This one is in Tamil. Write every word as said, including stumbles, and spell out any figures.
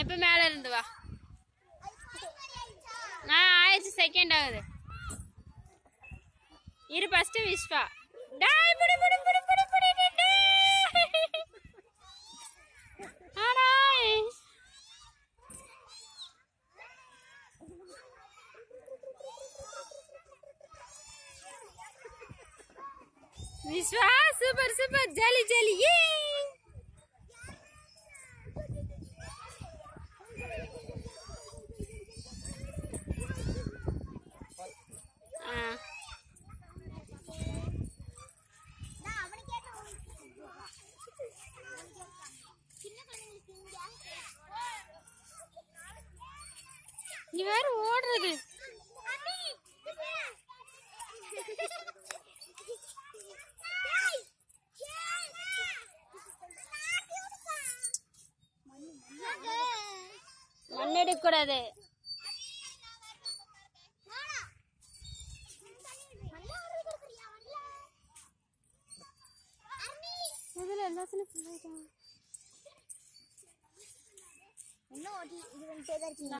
இப்ப மேல இருந்து வா. ஆ ஆயிடுச்சு, செகண்ட் ஆகுது. இரு ஃபர்ஸ்ட் விஸ்வா. டேய் புடி புடி புடி புடி புடி டேய். ஆடாய். Viswa super super, jolly jolly. ஏ நீ வேற ஓடுறது. மண் எடுக்க கூடாது. இதுல எல்லாத்துலயும் என்ன ஓட்டி இது வந்து